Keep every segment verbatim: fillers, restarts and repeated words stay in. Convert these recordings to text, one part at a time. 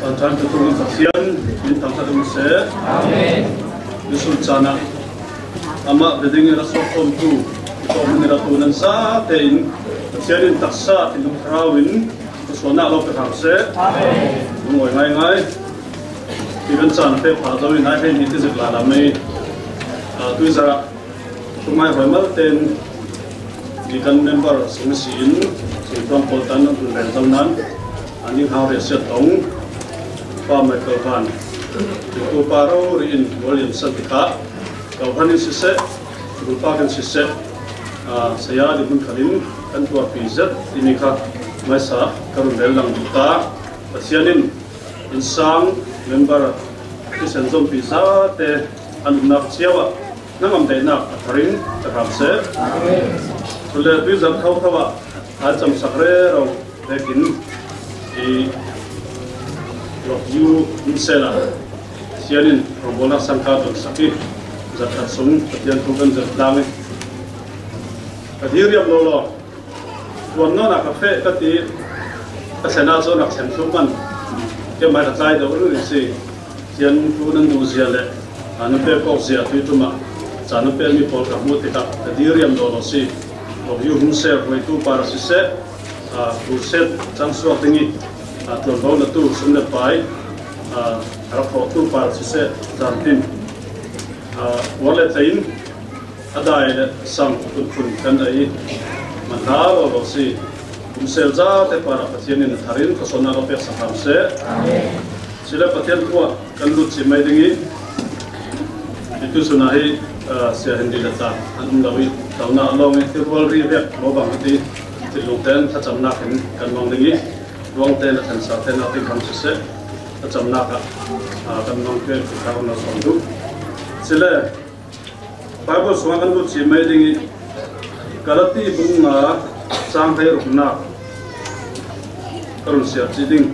Tuhan keturunan kasihan bintang satu se. Amin. Yesus cana. Ama bedingnya rasul tu. Itu menira tunan sa tein. Kasihanin taksa tinung terawin. Kesona lo perhamse. Amin. Mengoy ngai ngai. Ikan cana te padawi nai hen itu sebelah lami. Tu zara. Tumai hoimal ten. Ikan member sumsin. Sintong poltan untuk rentalnan. Ani hari setong. Pa Michael Van, itu paro rin William Santika, kauhan ini sise, rupa kan sise, saya di Bungkalin kan tua pizat ini kah masa karun belang kita, pasianin insang member di sensom pizza te anak siapa, nangam denak atarin terhamse, sudah pizza kau kawa, acam sakre rau lekin di Lok yu insela, sianin rombongan sangka bersakit, zakat sung, ketian tugan zatlangi. Kadir yang lolo, tuan nona kafe kati, kesana so nak sentuman, dia main kai dahulu ni si, sian tugan tu siale, anu pe kau siat itu cuma, jana pe mi pol kamu tidak, kadir yang lolo si, lok yu insel itu para sise, buset jangsuak tinggi. Tuan bau natu sumber pai, harap waktu para sise jantin, wallet lain ada ada sang pun pun kan ai, mantar atau si umsel zat para pasien ini harin kesona loper saham se, sila pasien tua kan lut si mai dengi, itu sunahi siahan di data, anu lawi tahun along itu wal riak lobang itu tilungten kacam nakin kan mang dengi. Ruang tena dan saat tena tingkang sese, macam naka, kan mungkin kita nak sondu. Sila, Bible suakan tu cimai dengan kalati bunga sampai rukna, kalau siap ciding.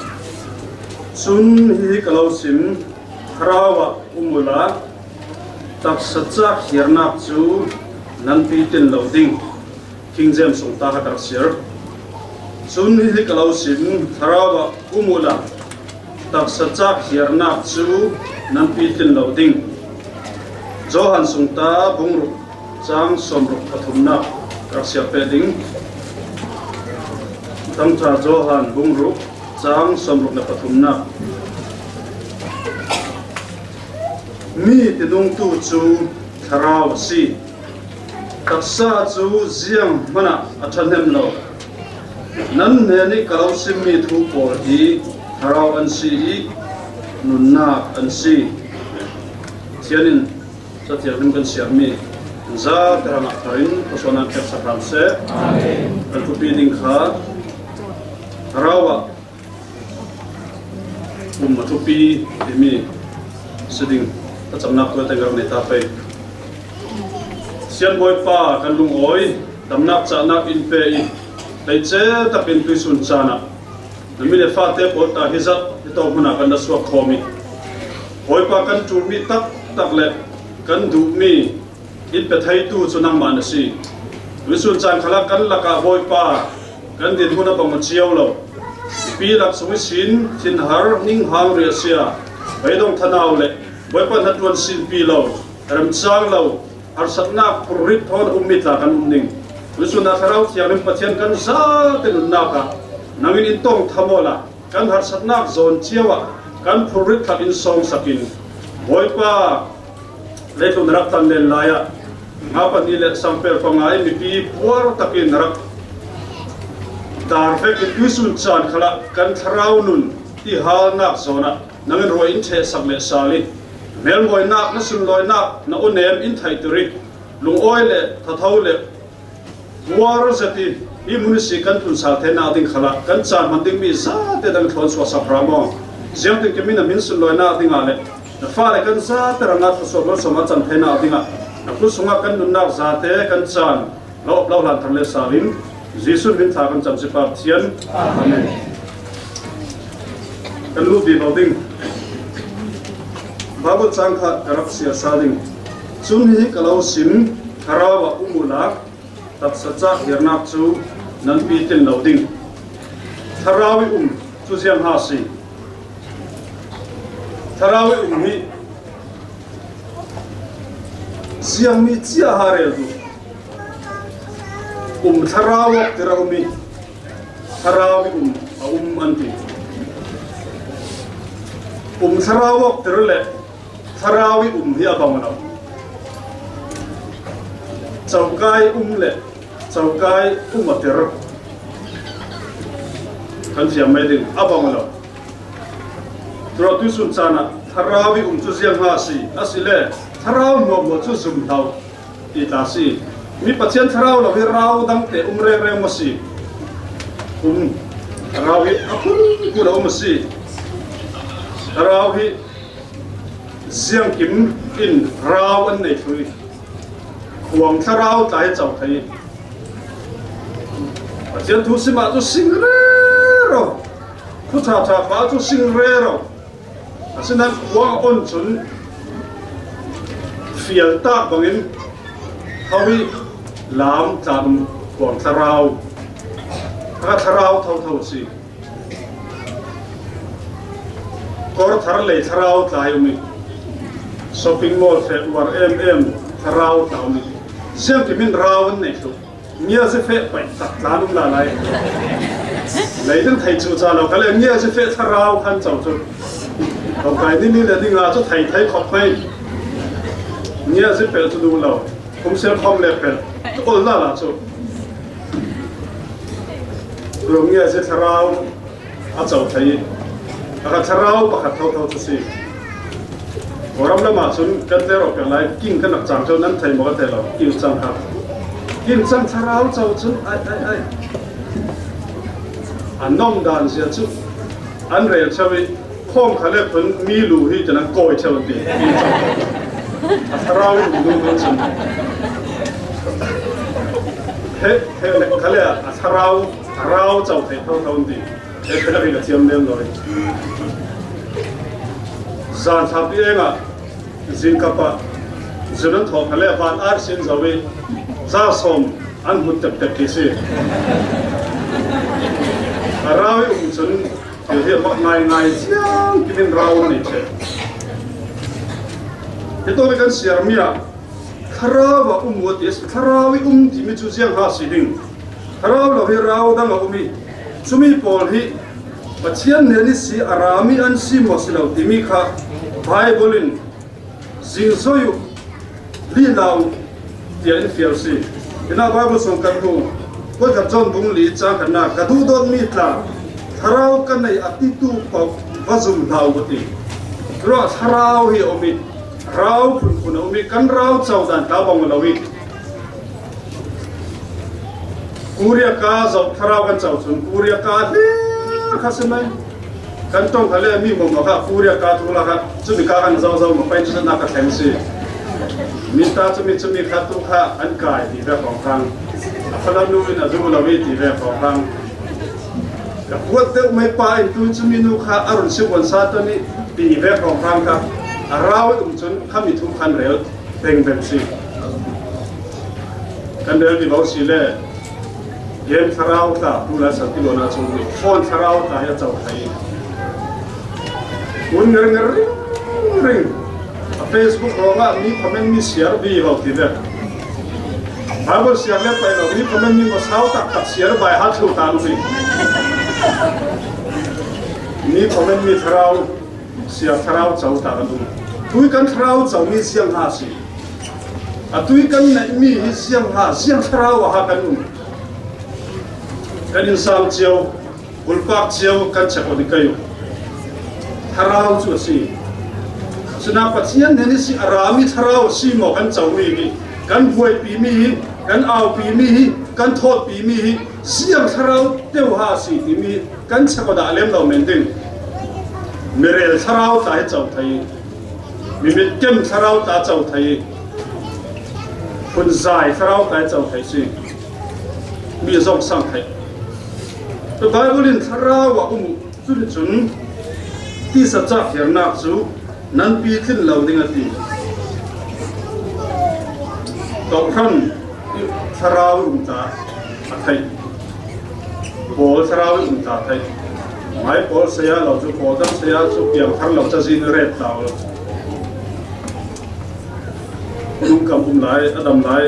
Sun hi kalau sim harawa umula, tak sejak hirnak tu nanti tin loading, King James sungtah karsir. Sun hi kalau sim harawa umula tak sejak hirnak tu nanti tin loading Johan sungta bungru jang somruk pathumna karsya peding tangta Johan bungru jang somruk na pathumna mi tinung tu chu harawa si taksa chu ziang mana athanem lo nan neni kalau simmi thu por hi harau an si nunna an si sianin setiap minggu siami za terang aktarin pesona kersa kamse amin alkupiding kha harawa ummatupi demi seding tacamnak ko tengar neta pe sian boy pa kan lung oi damnak chanak in pe i leiche tapin tuisun chana namile fate pota hizat ito muna kan naswa khomi boy pa kan turmi tak tak le kan du mi in pe thai tu chunang man si tuisun chan khala kan laka boy pa kan din muna bang chiaw lo pi lak sumi sin thin har ning hang ria sia baidong thanaw le boy pa hatwan sin pi lo ram chang lo har satna purit thon ummit la kan umning tuisun na kharau thiang pathian kan sa ten na ka nangin intong thamola kan har satna zon chiawa kan purit kha in song sakin boy pa letung rak tan len laya ngapa ni le samper pangai mi pi puar takin rak dar fe ki tuisun chan khala kan thrau nun ti hal nak zona nangin roi in the sak le sali mel moi nak na sun loi nak na onem in thai turi lung oi le thathau le puar zati i munisi kan tun sa the na ding khala kan chan man ding mi sa te dang thon swa sa pramo jiang te kemina min sun loi na ding ale na fare kan sa teranga so so so ma chan the na ding a na ku sunga kan nun nak za te kan chan lo lo lan thang le salin Jesus bin tha kan cham se pa thian amen kan lu bi loading babu changkha karap sia saling chun hi kalau sim harawa umula tak saja hirnak chu nan pi tin loading harawi um chu siang ha si tharawi umhi siang mi chia harel du um tharawak tirawmi tharawi um um anti um tharawak tirle tharawi um hi abamana chaukai umle chaukai umatir kan siam mai ding abamana tro tu sun chana tharawi um chu siang ha si asile tharaw no mo chu sum thau ti ta si mi pathian tharaw lo hi raw dang te umre re mo si um raw hi akun ku lo mo si raw hi siang kim in raw an nei thui huang tharaw tai chau thai pathian thu si ma chu sing re ro thu tha tha pa chu sing re ro asinan huang on chun fiel tak bangin hawi lam tam huang tharaw ka tharaw thau thau si kor thar le tharaw tlai umi shopping mall fe war em em tharaw ta umi siam ki min raw nei thu mia se fe pai tak tlanum la lai leiden thai chu cha lo kale mia se fe tharaw khan chau chu ko kai ni ni le ni nga chu thai thai khop mai mia se pe chu du lo kum sel khom le pe ol la la chu ro mia se tharaw a chau thai aka tharaw pakhat thau thau chu si oram la ma chun kan le ro pe lai king kan nak chang chu nan thai mo ka te lo king chang ha king chang tharaw chau chu ai ai ai an nom dan sia chu an rel chawi khom khale phun mi lu hi chana koi chau ti a tharaw ni du du chun he he le khale a tharaw tharaw chau thai thau thau ti e phela ri ka thiam nem loi zan thapi enga zin kapa zinan tho khale van ar sin zawi za som an hut tap tap ki se arawi um chun yo he mak ngai ngai siang kimin raw ni che ito le kan siar mia tharawa um wat is tharawi um ti mi chu siang ha si ding tharaw lo hi raw dang umi sumi pol hi pathian ne ni si arami an si mosilo timi kha bible in zing soyu li law tian fiel si ina bible song kan hu ko ka chon bung li cha kan na ka du don mi tla tharau kan nei atitu pa vazum law goti ro tharau hi omi raw phun phun omi kan raw chau dan ta bang lawi kuria ka zo tharau kan chau chun kuria ka khasimai kan tong khale mi mo ma kha puria ka tu la kha chu mi ka kan zau zau ma pai chu na ka thaim si mi ta chu mi chu mi kha tu kha an kai di ve khong khang a phala nu in a du la wi di ve khong khang ka puat te mai pa in tu chu mi nu kha arun si wan sa ta ni di ve khong khang ka a raw um chun kha mi thu khan rel peng bem si kan del di lo si le yen tharaw ta tu la sa ti lo na chu ni phone tharaw ta ya chau thai un ngar ngar ring ring a facebook ro nga mi comment mi share bi ho ti ve bible share le pai lo mi comment mi mo sao tak tak share bai ha thu ta lu bi mi comment mi tharaw sia tharaw chau ta ga du tui kan tharaw chau mi siang ha si a tui kan na mi hi siang ha siang tharaw ha kan um kan in sam chiao ulpak chiao kan chako ni kayo tharaw chu si suna pathian ne ni si arami tharaw si mo kan chawi ni kan buai pi mi kan aw pi mi kan thot pi mi siam tharaw teu ha si ti mi kan chako da lem lo men ding merel tharaw ta chau thai mi mit kem tharaw ta chau thai phun zai tharaw ta chau thai si mi zong sang thai the bible in tharaw wa um chun chun ti sa cha her na chu nan pi thin lo ding ati to khan tharaw um ta athai bol tharaw um ta thai mai pol saya lo chu ko dam saya chu piang thang lo cha jin ret taw lo nung kam um lai adam lai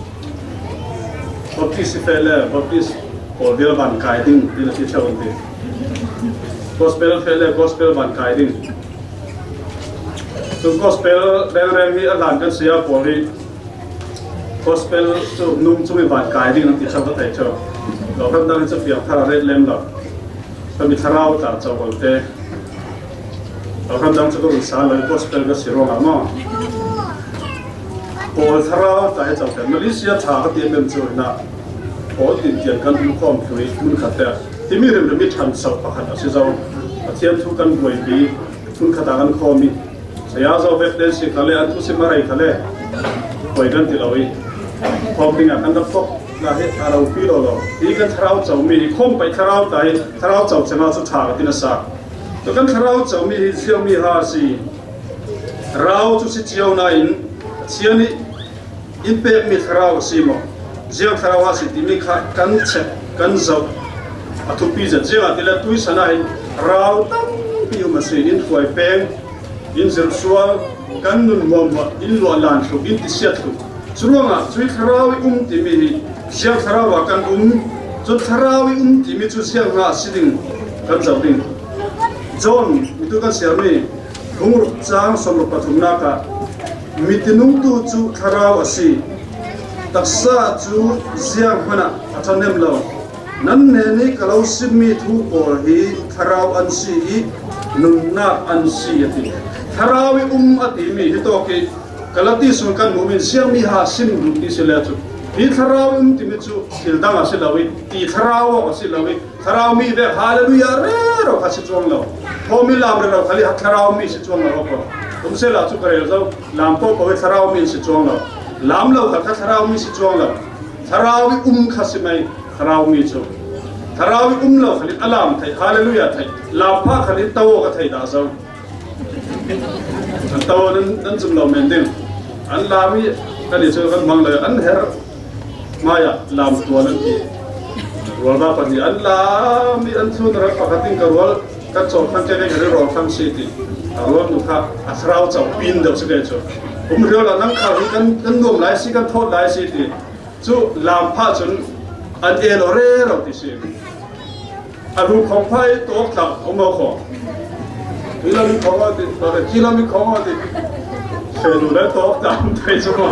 baptist fele baptist pol vel ban kai ding din ti chawon ti gospel fele gospel ban kai ding tu gospel reng reng hi alan kan sia pol ri gospel chu nung chu ban kai ding ti chaw thai chaw lo kan dang chu piang thara ret lem loก็มีทาราวตาเจ้าคนเตะเราคำดังจะก็มีสารเลยก็สเปลก็สิโรงอาม่าโอ้ทาราวตาให้เจ้าแต่มาเลเซียชาก็เตรียมเป็นจุดนะโอ้ติดเตียนกันมีความคุยคุณขัดแต่ที่มีเรื่องมีทันสับประคัดอาศัยเจ้าเทียมทุกันบ่อยปีคุณขัดกันคอมีเสียเจ้าเวทเดนสิทะเลอันทุสิมาไรทะเลบ่อยกันที่เราอีความเป็นอย่างนั้นก็พบ那些阿拉比罗罗，一个ทาราวเจ้ามี空ไปทาราวแต่ทาราวเจ้าจะมาสุดท้ายที่นั่นสักตัวกันทาราวเจ้ามีเชี่ยวมีหาสิเราจุดเชี่ยวนั่นเชี่ยวนี่อินเปกมีทาราวสิมั้งเชี่ยวทาราวสิที่มีกันเช็ดกันเจ้าอัตุปีจะเชี่ยวที่ละตุยสนายเราตั้งปีมาสิอินถวยเปงอินเซลชัวกันนุ่นมอมอินลวนลานสุอินติเสียทุช่วงอ่ะช่วยทาราวอุ้มที่มีเสียงทาราวกันอุ้มจุดทาราวิอุ้มที่มีจุดเสียงหน้าสิดิ่งกันจับดิ่งจอนมีตัวกันเสียมีหุ่งรุจางสมรปฐุมนาคามีตินุ่งตัวจุดทาราวสิตักษาจุดเสียงมันอ่ะอัตโนมัติเรานั่นเองนี่ก็เราสิมีทุกคนที่ทาราวอันสีนุ่นนาอันสีติทาราวิอุ้มอติมีที่ตัวกี้กลติสุนกันมุมินเสียงมีหาสินดุที่เสียจุที่ทาราวอุ้มที่มีจุดที่ดังอาศัยเราวิที่ทาราวอาศัยเราวิทาราวมีเด็กฮาเลลูยาเร่เราขัดสิจวงเราพอมีลามเราขัดทาราวมีสิจวงเราก็ผมเสียละจุกเรียเราลามพอเขาทาราวมีสิจวงเราลามเราขัดทาราวมีสิจวงเราทาราวอุ้มขัดสิไม่ทาราวมีจุดทาราวอุ้มเราขัดอัลลามไทยฮาเลลูยาไทยลามพาขัดเต้าก็ไทยดาเจ้าเต้านั้นนั้นจุดเราเหมือนเดิมอันลามีกันนี่เจอกันมังเลยอันเฮร์มายาลามตัวนั้นที่รัวบ้าปฏิอันลามีอันสุดรักปกติกับรัวกันโจมทั้งเจ้าเรื่องรัวทั้งสิทธิรัวนุขาอัศราเจ้าปีนเดือดสุดเลยจ้ะผมเรียกว่านั่งข่าวนี้กันกันรวมหลายสิกันโทษหลายสิทธิจู่ลามพาจนอันเอโลเร่เราที่สิอารูของไพ่ตัวกลับเอามาขอที่เรามีของอะไรตอนนี้ที่เรามีของอะไรเชื่อดูแลตัวกลับไทยจังหวะ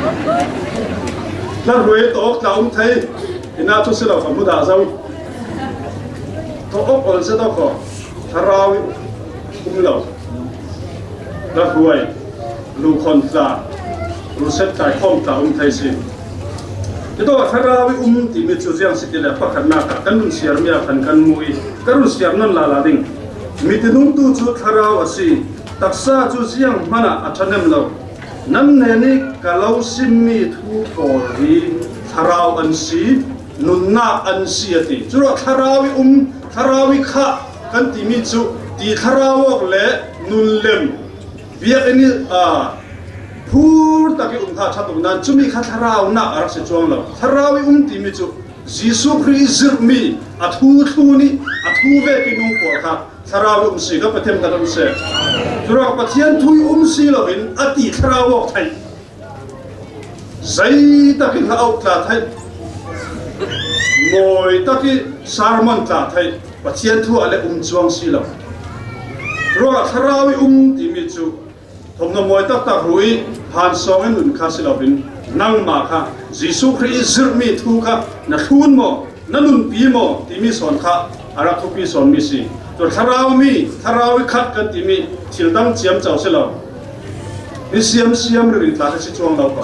นั่นรวยตัวกลับไทยที่น่าทุกสิ่งเราทำมุดาเจ้าตัวอกอ่อนเสียตัวขอทาราวอุ้มเรานั่นรวยลูกคนตารู้เสร็จใจข้องตาอุ้มไทยสิที่ตัวทาราวอุ้มที่มีจุดยังสิ่งเดียวพักนักกันรุ่นเสียมีอาการกันมวยกันรุ่นเสียนั่นลาลาดิ่งมีที่นุ่งตู้จุดทาราวสิตักษาจุดยังมันอ่ะอัจฉริยะเรานั่นเองนี่ก็เราสิมีทุกคนที่ทาราวอันสีนุนนาอันสีติจุดทาราวิอุ้มทาราวิข้ากันที่มีจุดที่ทาราวกเล่นุนเล่มเบียกันนี่อ่าพูดตะกี้อุ้มข้าชัดตรงนั้นจุดมีข้าทาราวน่ารักสิจวงเราทาราวิอุ้มที่มีจุดยิสุคริสต์มีอัฐูทูนี่อัฐูเวกินุ่งปวดข้าทาราวิอุ้มสีก็ประเทศกันอุ้มเสกจุดเราประเทศทุยอุ้มสีเราเห็นอดีตทาราวกไทยใจตะกี้ข้าเอาตาไทยมวยตะกี้สารมันตาไทยประเทศทั่วเลยอุ้มจวงสีเรารัวทาราวิอุ้มที่มีจุผมนมวยตักตักรุยผ่านสองหนุนข้าสิเราเป็นนั่งมาค่ะยิสุคริสต์มีทุกข์นักทุนโมนั่นนุนปีโมที่มีสอนค่ะอารักทุกปีสอนมีสิตัวทาราวิมีทาราวิขัดกันที่มีที่ตั้งเจียมเจ้าสิเรานี่เสียมเสียมหรือตาที่สิจวงเราปะ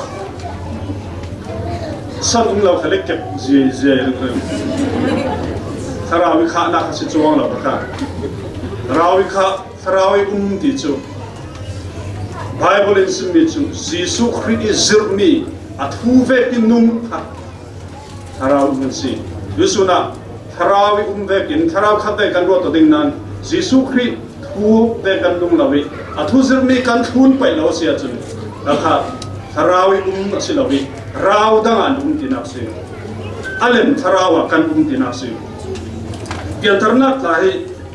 สัตว์อุ้มเราเขาเล็กเก็บเจี๋ยเจี๋ยเรื่องทาราวิข้านักสิจวงเราปะค่ะทาราวิข้าทาราวิอุ้มที่จูไบเบิลอินสมิจูยิสุคริสต์มีอัฐูเวกินุ่งค่ะทาราวิมันสิยุสุนะทาราวิอุ้มเวกินทาราขัดได้กันรัวตัวดิ่งนั้นยิสุคริสต์ทูเวกันนุ่งเราวิอัฐูจิรมีกันทุนไปเราเสียจุนนะครับทาราวิอุ้มสิเราวิราวดังอันอุ้มที่นักสิอัลเลมทาราวกันอุ้มที่นักสิเกี่ยวกับนักลาย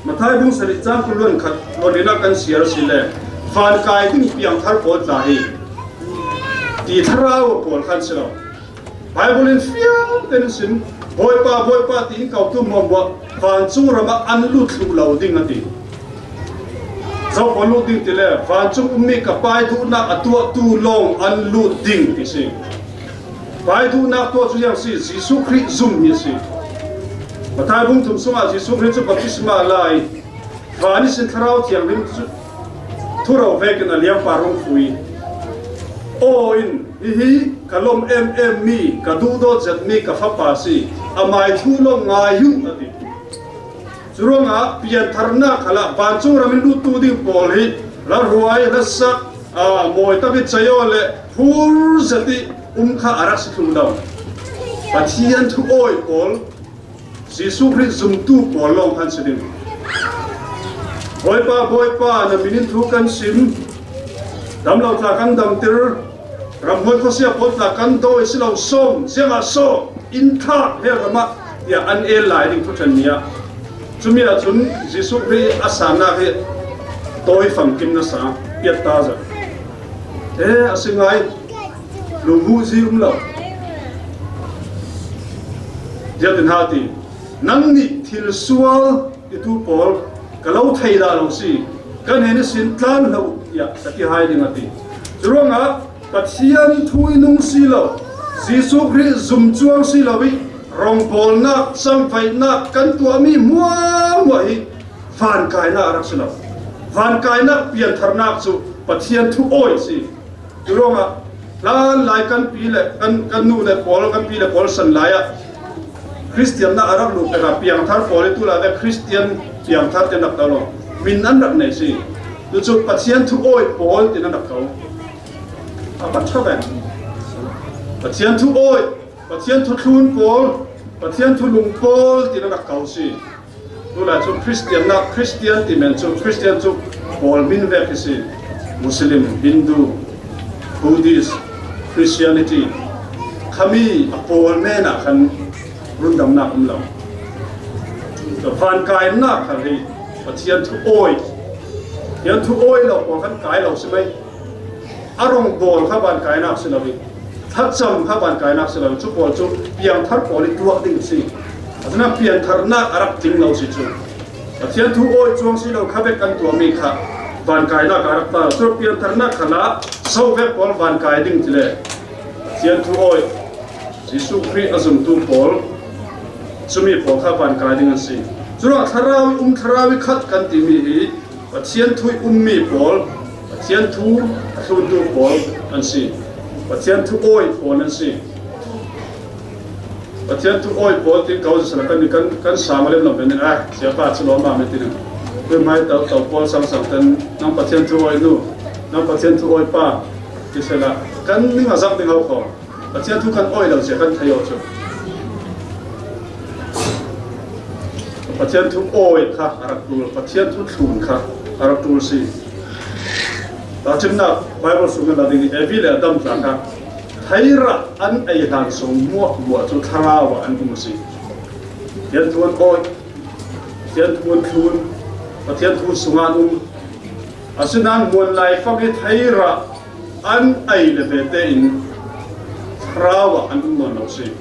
mà thay bung sari trang ku luôn khat lodina kan siar sile van kai ding piang thar pol ta hi ti tharau pol khan silo bible in fiang ten sin boy pa boy pa ti kau tu mo bo van chu rama an lut lu lo ding ati zo pol lu ding ti le van chu ummi ka pai du na atua tu long an lut ding ti si pai du na to chu yang si jisu christ zum ni si mà thay bung thum sung a jisu christ chu baptisma lai vani sin tharau thiang rim chu thuro vekin a liam parung fui o in hi kalom em em mi ka du do zat mi ka fa pa si amai thu lo ngai yu ati churonga pian tharna khala ban chu ramin lu tu ding pol hi la ruai la sak a moi ta bi chayo le phur zati um kha arak si thum daw pathian thu oi pol jisu christ zum tu pol long khan sidin boy pa boy pa na minin thu kan sim dam lo tla kan dam tir ram hoi khosia pot la kan do isilo som zenga so in tha he rama ya an el lai ding thu than nia chumi a chun jisu christ asana he toy phang kim na sa piat ta za e asingai lu mu ji um lo jatin hati nang ni thil sual itu pol kalau thai da lo si kan hen sin tlan lo ya taki hai ding ati churonga pathian thui nung si lo jisu christ zum chuang si lo wi rong pol na sam phai na kan tu mi mua mua hi van kai na rak si lo van kai na pian tharna chu pathian thu oi si churonga lan lai kan pi le kan kan nu le pol kan pi le pol san lai a Christian na Arab lu pega piang thar poli tu la de Christian piang thar te nak talo min an rak nei si tu chu pathian thu oi pol te nak talo apa chaben pathian thu oi pathian thu thun pol pathian thu lung pol te nak kau si tu la chu Christian na Christian ti men chu Christian chu pol min ve ki si Muslim Hindu Buddhist Christianity kami pol me na khanรุ่นดำนักเราแต่ฟันกายนักอะไรปัจจัยทุโอยยันทุโอยเราพอขันกายเราใช่ไหมอารมณ์บอลข้าบ้านกายนักสิเราดิทัดจำข้าบ้านกายนักสิเราชุบบอลชุบเพียงทัดบอลตัวดิ่งสิเพราะฉะนั้นเพียงทัดนักอารักจริงเราสิชุบปัจจัยทุโอยช่วงสิเราข้าเบกันตัวมีค่ะบ้านกายนักอารักตาชุบเพียงทัดนักขณะเศร้าเวกบอลบ้านกายดิ่งทีเลยปัจจัยทุโอยยิสุคริสต์อาจุมตุบอลสมีพอข้าบ้านกายดิ่งสิจุดทาราวิอุ้มทาราวิขัดกันติมีฮีปัจเจียนทุยอุ้มมีพอลปัจเจียนทุทุนตุพอลนั่นสิปัจเจียนทุโอยพอลนั่นสิปัจเจียนทุโอยพอลที่เขาจะสลับกันมีกันกันสามเล่มหนึ่งเป็นอ่ะเสียป้าจะล้อมมาไม่ติดเพื่อไม่ต่อต่อพอลสังสรรค์กันน้องปัจเจียนทุโอยนู่น้องปัจเจียนทุโอยป้าที่เสร็จละกันนี่มาสักเป็นเขาขอปัจเจียนทุกันโอยเราเสียกันทยอยจุปัจจัยทุกโอยค่ะอารักตูลปัจจัยทุกทุนค่ะอารักตูลสิตาจิมนักไบเบิลสุกันดาดิ่งเอวิเลดัมจังค่ะไทยรัฐอันไอหลังสมมัวมัวจุทาราวอันกุมสิเทียนทวนโอยเทียนทวนทุนปัจจัยทุนสุงานุมอาศัยนั้นมวลไลฟังให้ไทยรัฐอันไอเลเวเตอินทาราวอันกุมนเอาสิ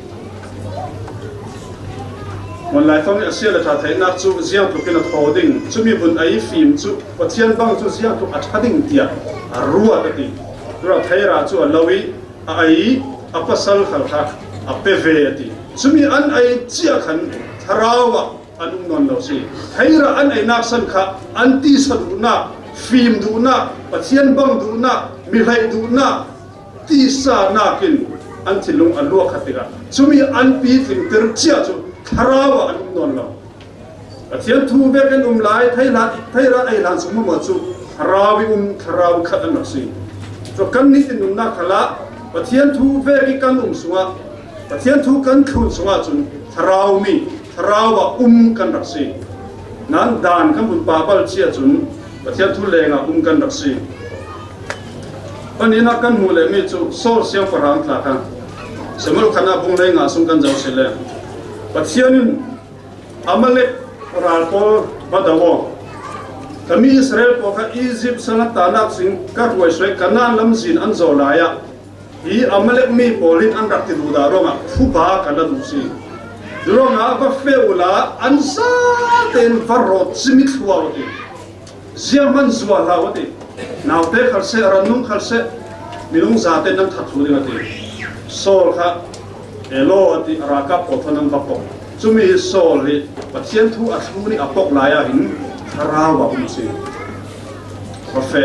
วันไหลฟังอาเซียนจะไทยนักจูเสียงถูกเป็นทอดิ้งจูมีบนไอฟิล์มจูปัจจัยบางจูเสียงถูกอัดดิ้งเดียรัวกันดีเราไทยราจูลาวิไออัปสัลขัลขักอัปเปเวดีจูมีอันไอเจียขันทาราวะอันอุ้งนนเราสิไทยราอันไอนักสันขะอันตีสดูนักฟิล์มดูนักปัจจัยบางดูนักมีไรดูนักตีสานักินอันที่ลงอันรัวขัดติกะจูมีอันปีถึงเตอร์เจียจูทาราวะอันอุ้งนนเราเทียนทูเบกันอุ้มไล่ไทยรัฐไทยรัฐไอหลานสมมติจูทาราวิอุ้มทาราวขัดอันนักสิจกันนี้ตินุ่มนักขละเทียนทูเบกันอุ้มสวะเทียนทูกันทุนสวะจูทาราวมีทาราวะอุ้มกันนักสินั้นด่านกันบุญปาบัลเชียจูเทียนทูเลงอุ้มกันนักสิวันนี้นักกันหูเลยมีจูโซเซียลฝรั่งท่ากันสมมติขณะบุญเลงอาสุกันเจ้าเสลปัจจัยนั้นอามาเล็ก ral ko badawo kami Israel ko ka Egypt sana tanak sing ka ruai soi kanan lam zin an zo laya hi amalek mi polin an rak ti du da ronga phuba kana du si ronga ba feula an sa ten farot simit huawati ziaman zwa lawati naute khalse ranung khalse milung zate nam thathu dingati sol kha elo ati raka pothanam bapok chumi sol hi pathian thu athu ni apok laya hin tharawa umsi bafe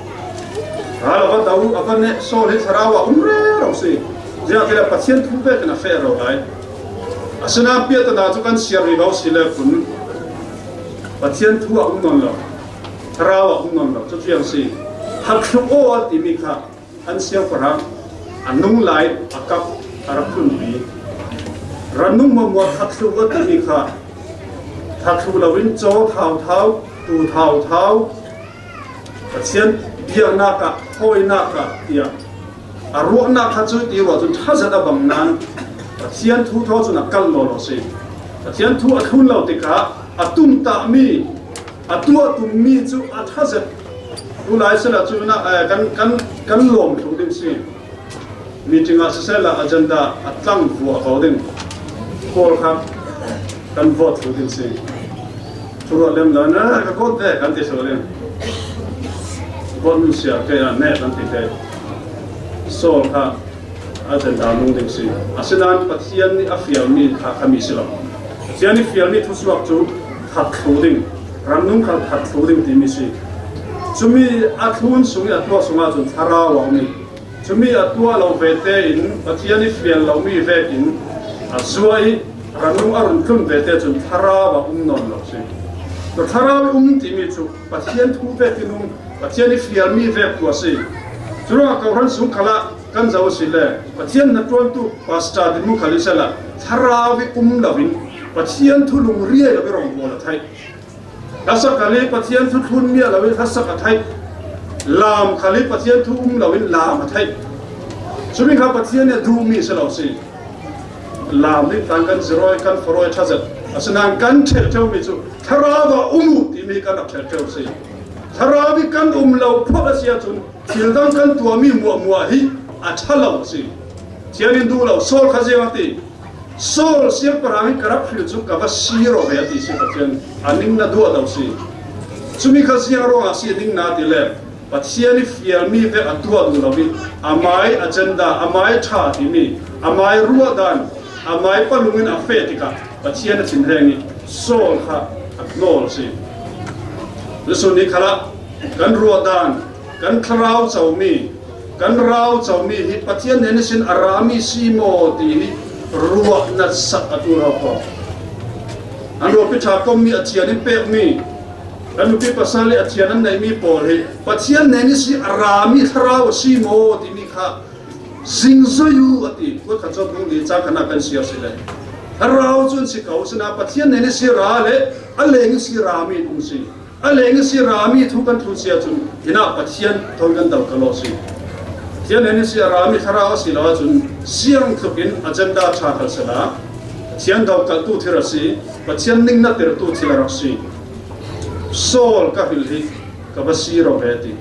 hala ba dau avane sol hi tharawa umre rosi ja kila pathian thu be kana fe ro dai asana pia ta da chu kan siar ri bau sile kun pathian thu a umnon lo tharawa umnon lo chu chiang si hak thu o ati mi kha an siang parang anung lai akap arapun bi ranung mo hak thu ati mi kha hak thu lawin cho thau thau tu thau thau pathian biang na ka hoi na ka tia aru na kha chu ti wa chu thazada bang nan pathian thu tho chu na kal lo lo se pathian thu athun lo te ka atum ta mi atu atum mi chu athazat tu lai sala chu na kan kan kan lom thu ding si meeting a sala agenda atlang vu a ding kol kha kan vote thu ding si thu lem la na ka ko de kan ti so lem bon sia ke a ne kan ti te sol kha agenda mung ding si asinan pathian ni afial mi kha khami sila pathian ni fial ni thu suak chu that thu ding ramnung kha that thu ding ti mi si chumi athun sungi atwa sunga chun thara wa mi chumi atwa lo vete in pathian ni fial lo mi ve in azuai ramnung arun kun vete chun thara wa um non lo si to thara um ti mi chu pathian thu ve tinung pathian ni fial mi ve ku si chura ka ran sung khala kan zaw sile pathian na tuan tu pasta din mu khali sala tharawi um lovin pathian thu lung ria la berong bola thai asa kali pathian thu thun mia lawin hasa ka thai lam kali pathian thu um lawin lam thai chumi kha pathian ya du mi sala si lam ni tang kan zeroi kan foroi thazat asana kan thel theu mi chu tharawa umu ti mi kan thel theu si tharawi kan um lo phola sia chun thildang kan tua mi mu mu hi athalau si tianin du lo sol khazewati sol siang parang karap fil chu ka basiro be ati si pathian aning na du adaw si chumi khazia ro asi ding na ti le pathian fial mi ve atua du lawi amai agenda amai tha ti mi amai ruwa dan amai palungin afetika pathian chin hengi sol kha acknowledge si lesoni khala kan ruwa dan kan khrau chawmi kan rau chawmi hi pathian nenesin arami simo ti hi ruwa na sak atu ro ko anu pi tha kom mi athian pe mi anu pi pasali athian an nei mi pol hi pathian nenesi arami khrau simo ti mi kha singzoyu ati ko kha chok ngi cha kana kan sia sile rau chun si kau sina pathian nenesi ra le aleng si rami tung si aleng si rami thu kan thu sia chun ina pathian thon kan dau kalo si tian ene si rami thara si la chun siang thukin agenda cha khal sala tian dau kal tu thira si pathian ning na ter tu thila rak si sol ka hil hi ka basi ro beti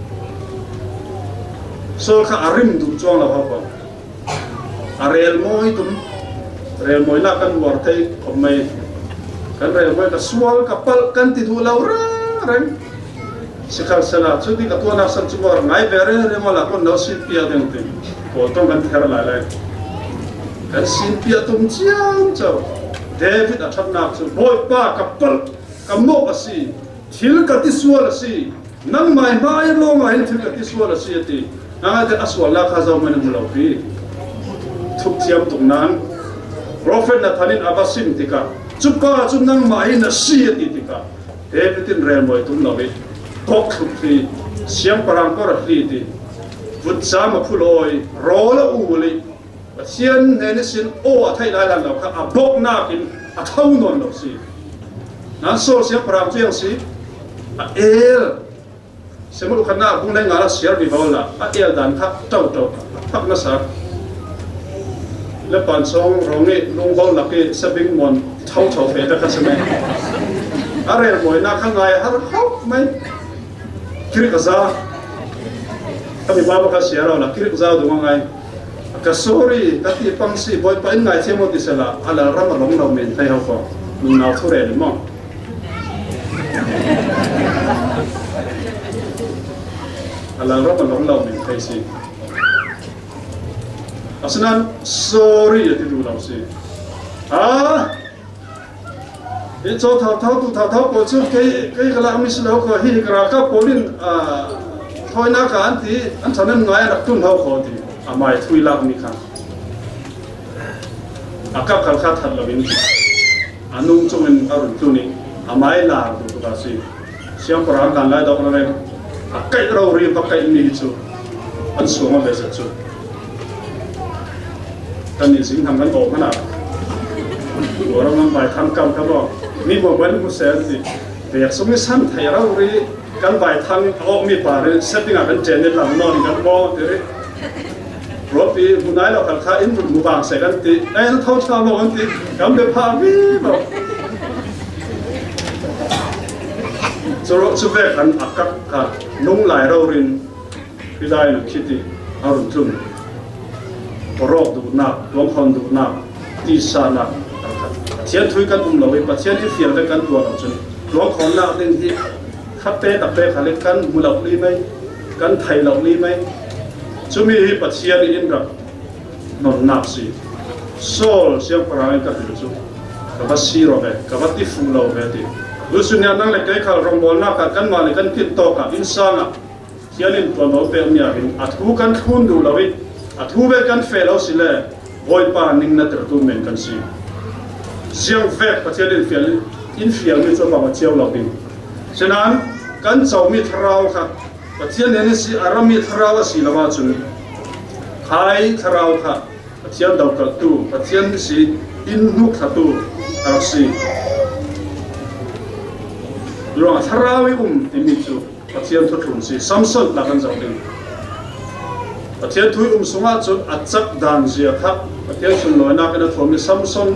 sol kha arim du chong la ba arel moi tum rel moi na kan war thai khomai kan rel moi ka sual ka pal kan ti du lau ra rang sikhar sala chudi ka tuana san chimor ngai bere re mala kon no sin pia deng te ko tong kan thar la lai kan sin pia tum chiang chau david a thap nak chu boy pa ka pal ka mo asi thil ka ti sual asi nang mai mai lo mai thil ka ti sual asi ati na te aswal la kha zaw man mulo pi thuk chiam tung nan prophet na thanin abasim tika chupa chu nang mai na si ati tika david in rel moi tum no bi tok thukhi siam parang ko rahi ti vut sama phuloi rola uli pathian nenesin o athai lai lan lo kha abok na kin a thau non lo si nan so siam parang tu yang si a el semulu khana bung lai ngala siar bi bola a el dan kha tau tau thak na sa le pan song rongi lung bol la ke sabing mon thau thau fe ta ka same are moi na khangai har khop mai kiri kaza kami baba ka siara la kiri kaza do ngai ka sorry ka ti pangsi boy pa in ngai chemo ti sala ala ram long no men thai ho ko nu na thore le mo ala ram long no men thai si asnan sorry ya ti du lao si ah e cho thao thao tu thao thao ko chu cái cái cái làm mis lo ko hi gra ka polin a thôi na ka an ti an chanan ngai rak tun hau ko ti amai thui lak mi khan akap khal khat hat lovin anung chumen arun tuni amai la du ka si siam pra kan la da ko le akai ro ri pa kai ni chu an su ma be sa chu kan ni sing tham kan o kana orang orang baik tham kam ka bo mi bo ban mu se ti te yak sumi san thai ra ri kan bai thang o mi pa re setting up kan chen ne lam no ni kan mo te re ro pi munai lo kal kha in mu bang se kan ti ai no thau cha lo kan ti kam be pha mi bo so ro chu ve kan akak ka nung lai ro rin pi dai no khiti arun tum porok du na lom khon du na ti sa na thiên thui kan um loi pa thiên fiel ve kan tua lo chun lom khon na ding hi khap pe ta pe khale kan mu lo li mai kan thai lo li mai chumi hi pa thiên in ra non na si sol siang para ka ti chu ka ba si ro ve ka ba ti fu lo ve ti lu sun ya nang le kai khal rong bol na ka kan ma le kan tin to ka in sa na thiên in to no pe nya hin at hu kan khun du lo wi at hu ve kan fe lo si le boy pa ning na ter tu men kan si siang vek pathian in fiel in fiel mi cho ba chiao lo ding senan kan chau mi thrau kha pathian ne si arami thrau si lawa chun khai thrau kha pathian dau ka tu pathian si in nu kha tu ar si lo thrau um ti mi chu pathian thu thun si samson la kan zau ding pathian thui um sunga chu achak dan zia kha pathian sun lo na ka thom ni samson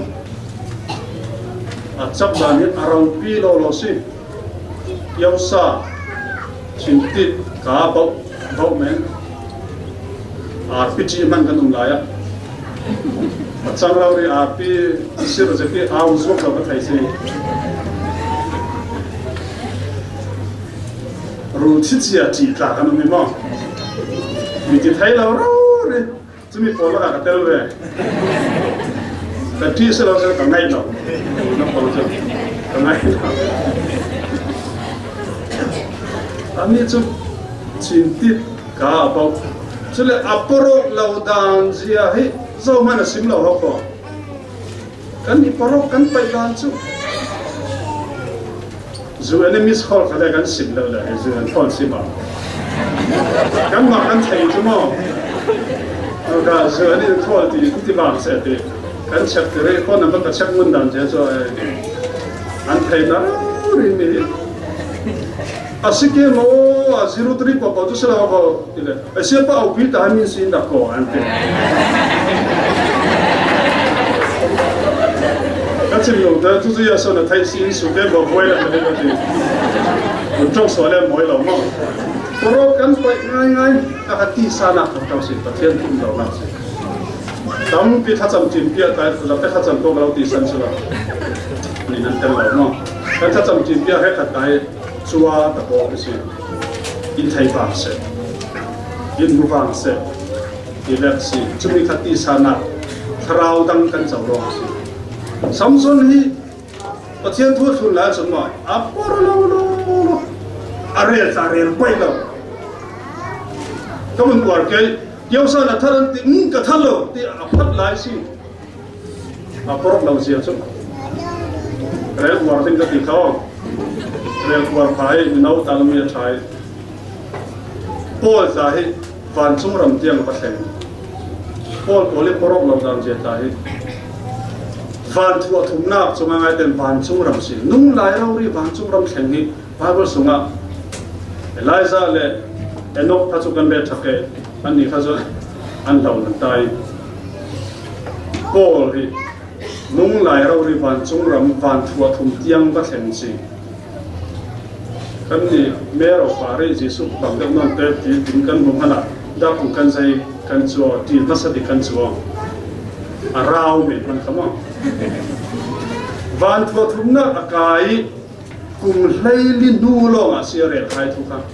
achak dan hit around pi lo lo si yau sa chin tit ka bo bo men a pi chi man kan um la ya achang lo ri a pi si ro je pi a u zo ka ba thai si ru chi chi a chi ta kan mi mo mi ti thai lo ro ri chu mi po la ka tel ve cái thi sẽ làm sao cả ngày nào nó còn chưa cả ngày nào anh ấy chú chín tít cả bao cho nên aporo lâu đàn gì à hết do mà nó xím lâu học rồi cái này aporo cái phải đàn chú dù anh ấy miss call cái này cái xím lâu là dù anh phone xím à cái mà cái thầy chú mà cái dù anh ấy call thì thì bạn sẽ thì kan check re ko na ba check mun dan je so an thai na ri mi asike mo a zero three pa pa tu sala ko ile asia pa au pi ta min sin da ko an te ka chin lo da tu ya so na thai sin su ke bo boy la de ko ti un chok so le moi lo mo pro kan pa ngai ngai a ka ti sa na ko ta si pa thiên tum lo na si tấm pi thắt chậm chìm pi tại là cái thắt chậm to lâu thì sân sửa nên anh tên lâu nó cái thắt chậm chìm pi hết thật tại chua tập bộ cái gì in thay vàng sẽ in mua vàng sẽ in đẹp gì chúng mình thắt đi xa nát thao đăng cân chậu rồi Samson hi và thiên thua thun lại chúng nó áp bó lâu lâu are are quay lâu các mình quản cái yêu sao là thân tính cả thân lâu thì phát lại gì à pro lâu gì chứ cái quản tính cái gì không cái quản phải nấu ta làm gì trái Paul ra hi van chung ram tiang bắt hen Paul Paul pro lâu ram gì ta hi van thua thùng nạp chung ngay tên van chung ram gì nung lại đâu đi van chung ram hen hi Bible sung á Elijah le Enoch ta chungกันเบ็ดทักเกอันนี้เขาจะอันเหล่านั้นตายโกลที่นุ่งลายเราริวันจงรำวันทัวทุ่มเตียงก็เห็นสิ kan ni mero pare Jesu bang dam non te ti tin kan bum hala da pu kan sai kan chuo ti masa di kan chuo arau me man khama van thua thumna akai kum hlaili nu lo nga sirel khai thu kha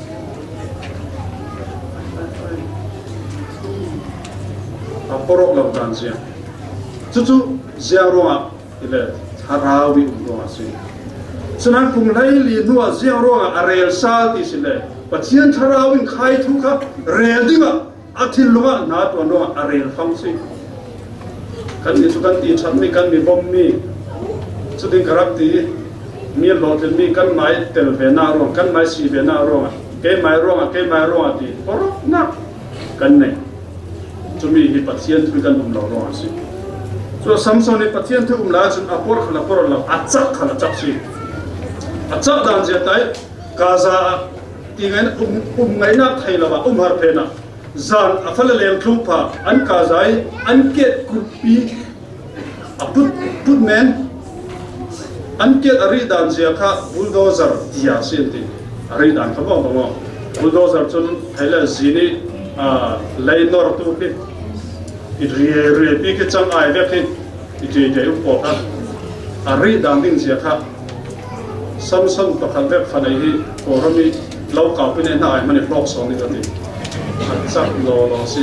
aporok lam dan sia chu chu zia ronga ile harawi umro asi sunan kum hlaili nu zia ronga arel sal ti sile pathian tharawin khai thu kha rel dinga athil lunga na to no arel phang si kan ni chu kan ti chan mi kan mi bom mi chu ding karak ti mi lo tel mi kan mai tel ve na ro kan mai si ve na ro ke mai ro ke mai ro ti por na kan ne chu mi hi pathian thu kan um lo ro si so samson ni pathian thu um la chun apor khala por la achak khala chak si achak dan je tai kaza ti ngai um um ngai na thai la ba um har phe na zan afal lem thlu pa an kazai an ket kupi aput put men an ket ari dan je kha bulldozer dia sin ti ari dan kha ba ba bulldozer chun thela zini a lainor tu pi idri re pi ke chang ai ve pi idri de u po kha ari dan ding je kha samsung to khan ve khanai hi orami lau ka pi ne na ai mani vlog song ni ti chắc lo lo si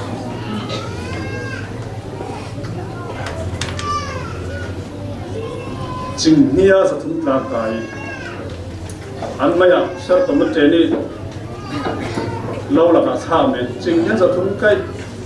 ching nia sa thun tla kai an maya sar to ma te ni lo la ka tha men ching nia sa thun kai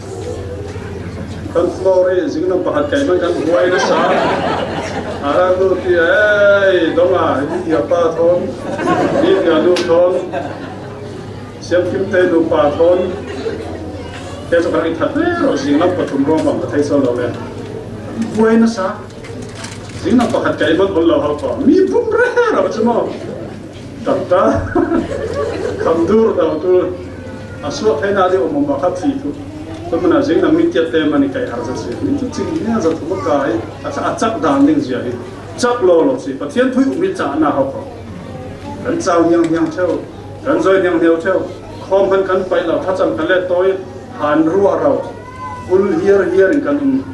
kan flore jing na pa kai man kan huai na sa ara lu ti ai dong a ni ya pa thon ni ya lu thon xem phim tây đồ bà thôn thế cho các anh thật đấy rồi riêng lắm và thùng rong bằng cái thay sau đầu này vui nó sao riêng lắm và hạt cái mất một lầu học có mi bung ra rồi chứ mà tập ta cầm đu đầu tu à suốt thế nào đi ôm một khát phi tu tôi mình là riêng là mi tiệt tem mà này cái hạt gì mi chút gì nhá giờ thùng cái à chắc đàn đinh gì ấy chắc lo lo gì và thiên thuy cũng biết trả nào học có cần trao nhang nhang theo kan zoi nyang neu theo khom han kan pai la tha cham kan le toy han ruwa rau ul hier hier in kan um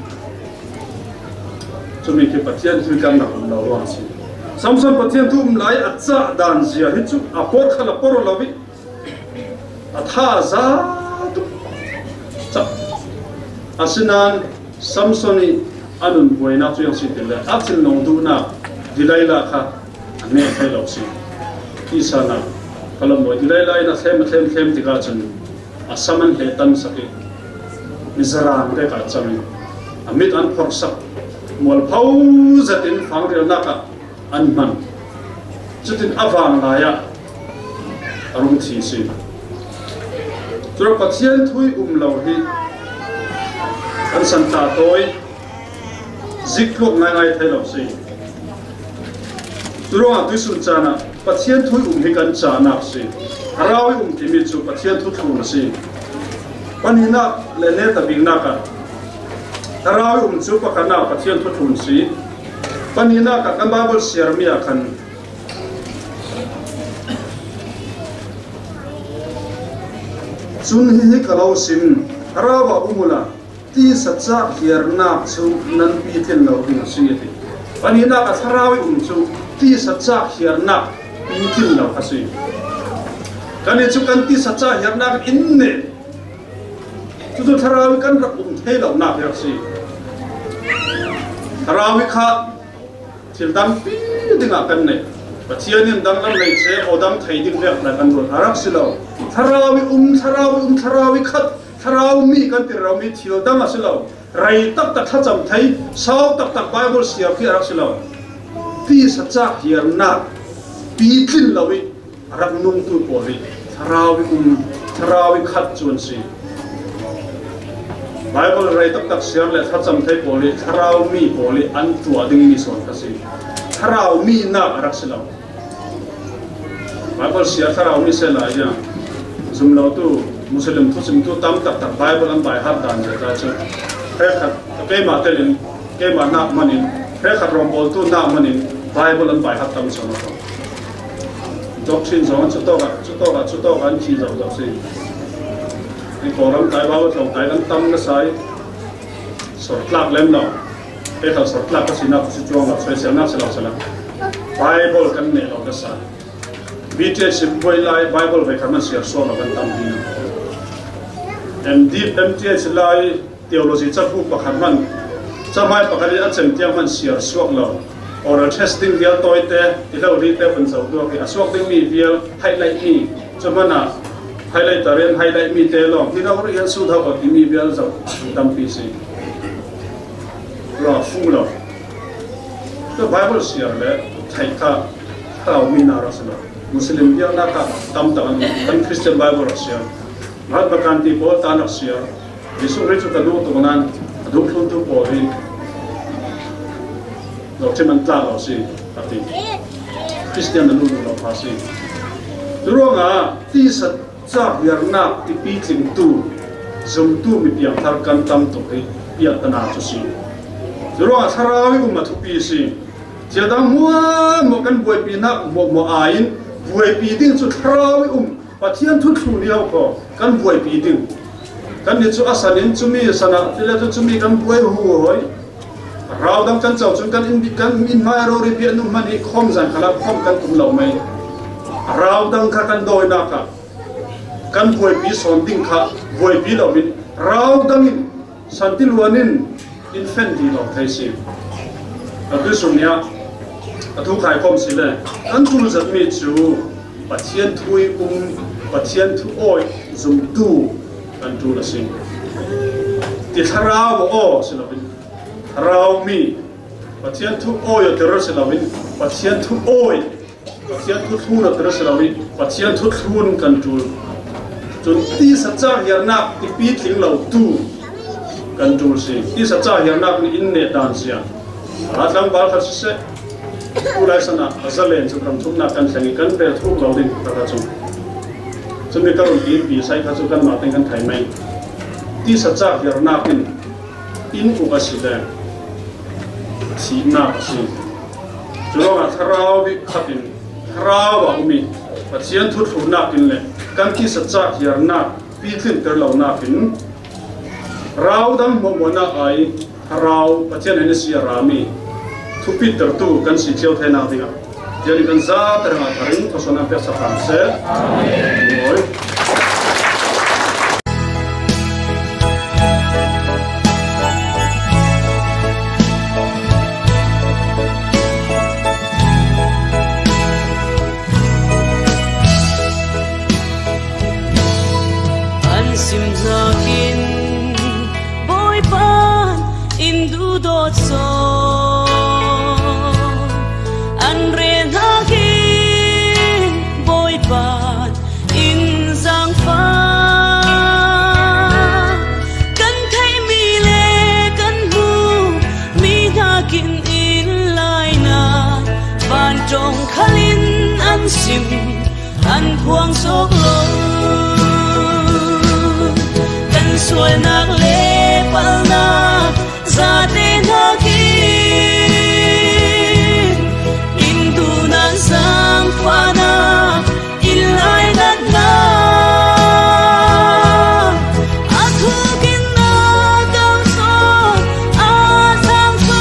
chumi ke pathian thu kan na um lo wa si samson pathian thu um lai acha dan zia hi chu apor khala por lawi atha za tu cha asinan samsoni anun boina chu yang si tel atil nong du na dilaila kha ane khai lo si isana kalau mau dilai lai na them them them tiga cun asaman hetan sakit miseran deh kacami amit an forsak mual pau zatin fang real naka an man zatin avang laya arung thisi terus pasien thui umlau hi an santa toy ziklok ngai ngai thay lộc si terus atu sun cana pasien thui um hi kan cha nak si harawi um timi chu pasien thu thu si panina le ne ta bing na ka harawi um chu pa kana pasien thu thu si panina ka kan babal siar mi akan chun hi hi kalau sim harawa umula ti sacha hierna chu nan pi thil lo ding si ti panina ka harawi um chu ti sacha hierna pintil lau kasih, kan itu kan ti saja yang nak inne, itu terawih kan rakum teh lau nak kasih, terawih kah, tildam pi dengan kan ne, pasien yang dang dang lagi saya odam thai ding lek nak kan buat harap silau, terawih um terawih um terawih kat, terawih mi kan terawih mi tildam silau, rai tak tak hajam thai, sau tak tak Bible siap ki harap silau, ti saja yang nak pintil lawi rak nung tu poli tharawi um tharawi khat chuan si Bible rai tak tak siar le thacham thai poli tharaw mi poli an tua ding mi son kasi tharaw mi na rak silaw Bible siar tharaw mi se la ya zum lo tu muslim tu sim tu tam tak tak Bible an bai hat dan ja cha khe khat ke ma telin ke ma na manin khe khat rom bol tu na manin Bible an bai hat tam son doctrine zong chu to ga chu to ga chu to kan chi zong zong si ni ko ram tai ba thong tai kan tam na sai sort klak lem no e khal sort klak ka sina chu chuang la sai sel na sela sela Bible kan ne lo ka sa B T S boy lai Bible ve kan sia so na kan tam din M D M T S lai theology chapu pakhan man chamai pakari a chen tiang man sia suak lo oral testing dia toite ilo ri te pun sau do ki aswak ding mi vial highlight mi chamana highlight taren highlight mi te lo ni ra ri yan su tha ko ti mi vial sau tam pi si lo fu lo the Bible sia le thai ka khao mi na ra sa Muslim dia na ka tam ta kan Christian Bible ra sia Mahatma Gandhi po ta na sia Yesu Ritu ta lu tu nan du khun tu po ri lo che man tla lo si ati Christian na lu lo pa si duro nga ti sa cha yar na ti pi tling tu zum tu mi piang thar kan tam to ri pia ta na chu si duro nga tharawi um ma thu pi si tia da mua mo kan boi pi na mo mo ain boi pi ding chu tharawi um pathian thu thu liao ko kan boi pi ding kan ni chu asanin chumi sana tile chu chumi kan boi hu hoi rau dang kan chau chun kan in kan in ma ro ri pi nu mani khom zan khala khom kan tum lo mai rau dang kha kan doi na ka kan boi pi son ding kha boi pi lo min rau dang in santil wanin infant di lo thai si atu sunya atu khai khom si le kan tu zat mi chu pathian thui um pathian thu oi zum tu kan tu la sing ti tharau o silawin tharau mi pathian thu oi te ro silawin pathian thu oi pathian thu thu na te ro silawin pathian thu thun kan tu chun ti sa cha yarna ti pi thling lo tu kan tu si ti sa cha yarna ni in ne dan sia atlang bal kha se ulai sana azalen chu ram thum na kan thangi kan pe thu lo din ta chu chumi ka ron bi bi sai kha chu kan ma teng kan thai mai ti sa cha yar na kin in ku ka si da si na si chulo nga tharau bi khatin tharau wa umi pathian thu thu na kin le kan ti sa cha yar na pi thin ter lo na kin rau dam mo mo na ai rau pathian hen si rami thu pi ter tu kan si cheu thai na dinga jadi kan za ter nga tharin thosona pe sa pham se amen an thuang sok lo kan suai nak le pal na za te na ki in tu na sang kwa na in lai dat na a thu kin na dang so a sang so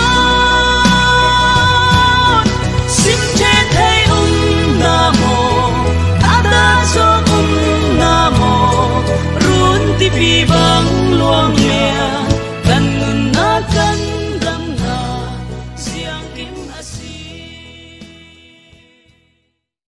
sim che thai um na mo so um na mo run ti pi